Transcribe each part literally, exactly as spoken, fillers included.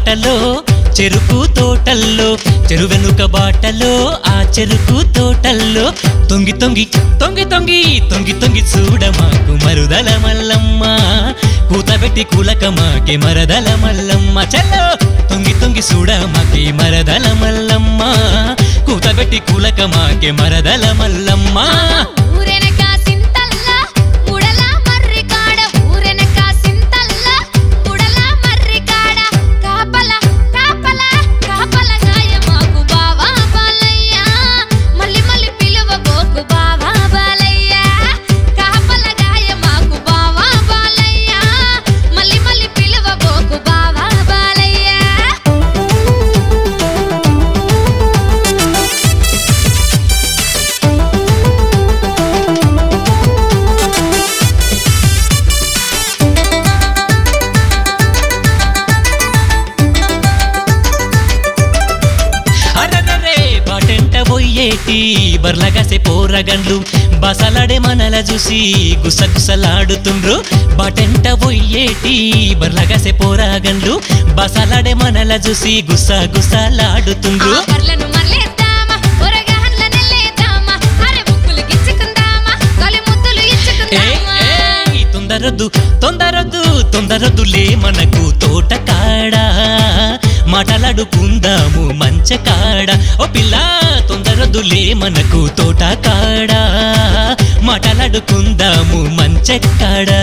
బాటలో చెరుకు తోటల్లో చెరువెనుక బాటలో ఆ చెరుకు తోటల్లో తొంగి తొంగి తొంగి తొంగి తొంగి తొంగి చూడ మాకు మరుదల మల్లమ్మ కూతబెట్టి కులక మాకే మరదల మల్లమ్మ చల్లో తొంగి తొంగి చూడ మాకే మరదల మల్లమ్మ కూతబెట్టి కులక మాకే మరదల మల్లమ్మ బర్లగాసే పోరగండ్లు బసలాడే మనల చూసి గుసగుసలాడుతుండ్రు బాటెంట పోయేటి బర్లగాసే పోరగండ్లు బసలాడే మనల చూసి గుసగుసలాడుతుండ్రు తొందరొద్దు తొందరొద్దు తొందరొద్దులే మనకు తోట కాడా మాటలాడుకుందాము మంచ కాడ ఓ పిల్ల తొందరొద్దులే మనకు తోట కాడా మాటలాడుకుందాము మంచ కాడా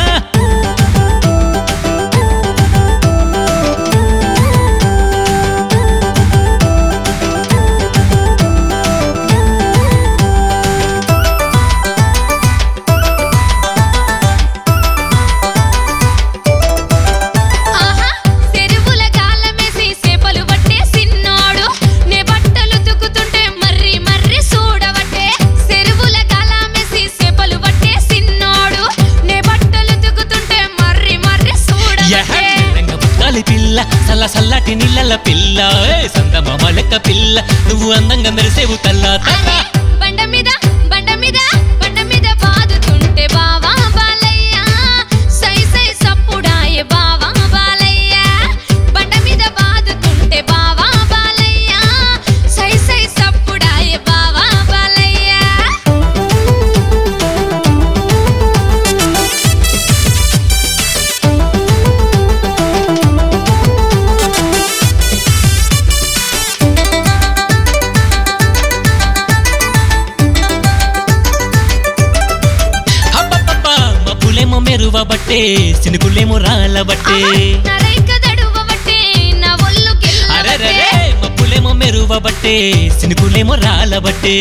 సల్ల సల్లటి నీళ్ళ పిల్ల సందమామ లెక్క పిల్ల నువ్వు అందంగా మెరిసేవు తల్ల తల్ల బండ మీద బండ మీద బండ మీద బాదుతుంటే బావా బాలయ్య సై సై సప్పుడాయే బావా బాలయ్య బండ మీద బాదుతుంటే బావా బాలయ్య సై సై సప్పుడాయే బావా బాలయ్య మెరువబట్టే సినుకులేమో రాలబట్టే మబ్బులేమో మెరువబట్టే సినుకులేమో రాలబట్టే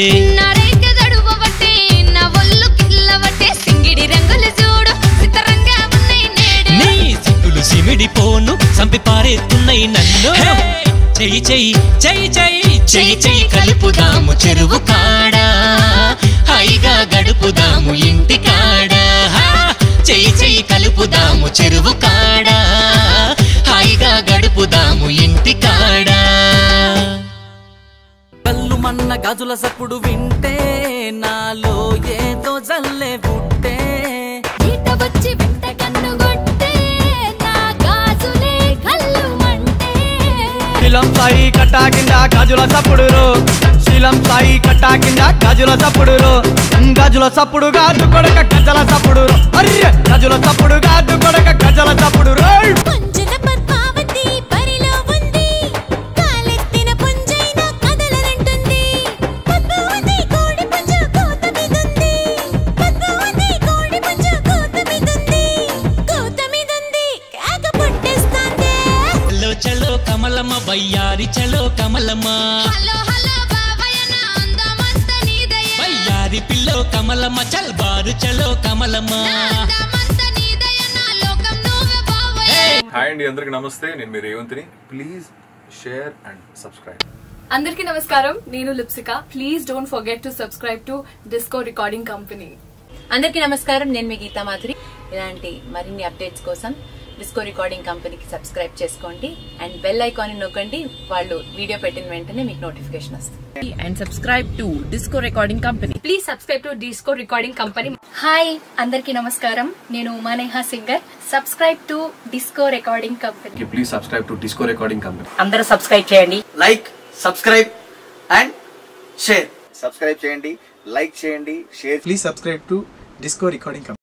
నీ సిగ్గులు సిమిడిపోను సంపి పారేస్తున్నాయి నన్ను చెయ్యి చెయ్యి చెయ్యి చెయ్యి చెయ్యి చెయ్యి కలుపుదాము చెరువు కాడా హాయిగా గడుపుదాము ఇంటి కాడా చెయ్యి చెయ్యి కలుపుదాము చెరువు కాడా హాయిగా గడుపుదాము ఇంటి కాడా కళ్ళు మన్న గాజుల సప్పుడు వింటే నాలో ఏదో జల్లే పుట్టే ఈట వచ్చి వెంట కన్ను గొట్టే నా గాజులే కళ్ళు మంటే శీలం సాయి కట్టా కింద గాజుల సప్పుడు శీలం సాయి కట్టా కింద గాజుల సప్పుడు గాజుల సప్పుడు గాజు కొడక గజల సప్పుడు అర్రె గజుల సప్పుడు గాజు కొడక గజల సప్పుడు పుంజన పద్మావతి పరిలో ఉంది కాలెత్తిన పుంజైన కదలనంటుంది పద్మావతి కోడి పుంజ కోత మీదుంది పద్మావతి కోడి పుంజ కోత మీదుంది కోత మీదుంది కాక పుట్టేస్తాందే చలో చలో కమలమ్మ బయ్యారి చలో కమలమ్మ హలో హలో బావయ్యన అందమంత నీదయ్య బయ్యారి పిల్లో కమలమ్మ చల్ బారు చలో కమలమ్మ హాయ్ అండి అందరికి నమస్తే నేను మీ రేవంత్ని ప్లీజ్ షేర్ అండ్ సబ్స్క్రైబ్ అందరికీ నమస్కారం నేను Lipsika please don't forget to subscribe to Disco Recording Company అందరికీ నమస్కారం నేను మీ గీతా మాధురి ఇలాంటి మరిన్ని అప్డేట్స్ కోసం డిస్కో రికార్డింగ్ కంపెనీకి సబ్స్క్రైబ్ చేసుకోండి అండ్ బెల్ ఐకాన్ నొక్కండి. వాళ్ళు వీడియో పెట్టిన వెంటనే మీకు నోటిఫికేషన్ వస్తుంది. And subscribe to Disco Recording Company. Please subscribe to Disco Recording Company. Hi అందరికీ నమస్కారం. నేను Umaneha singer. Subscribe to Disco Recording Company. Please subscribe to Disco Recording Company. అందరూ సబ్స్క్రైబ్ చేయండి. Like, subscribe and share. Subscribe చేయండి, like చేయండి, share. Please subscribe to Disco Recording company.